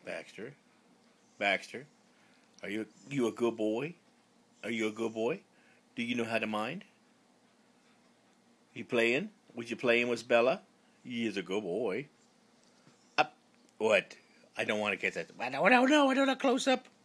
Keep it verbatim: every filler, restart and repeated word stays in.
Baxter. Baxter. Are you you a good boy? Are you a good boy? Do you know how to mind? You playing? Was you playing with Bella? He is a good boy. Up. What? I don't want to get that. No, no, no, I don't want a close up.